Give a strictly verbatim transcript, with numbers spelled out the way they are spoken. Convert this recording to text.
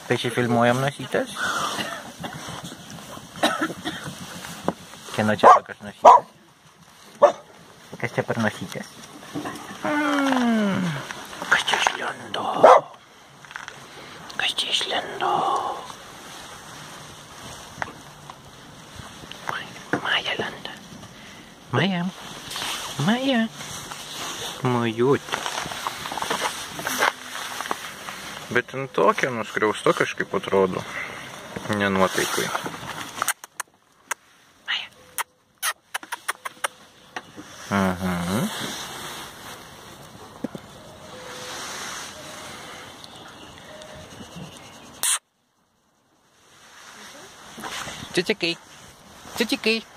Tai čia filmuojam nosytės? Kieno čia tokios nosytės? Kas čia per nosytės? Mm. Kas čia išlindo? Kas čia išlindo? Maja lenda. Maja. Maja. Majut. Bet ten tokia nuskriausta kažkaip atrodo. Nenuotaikai. Maja. Mhm. Cicikai. Cicikai.